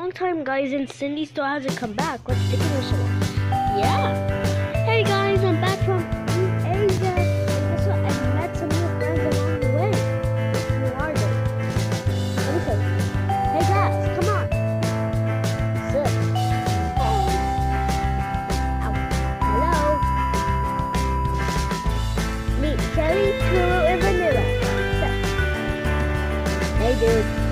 long time, guys, and Cindy still hasn't come back. What's taking her so long? Yeah. Hey guys, I'm back from Asia. And guess what? I met some new friends along the way. Who are they? Let me show you. Hey guys, come on. Sit. Oh. Ow. Hello. Meet Kelly, Tulu, and Vanilla. Sit. Hey dude.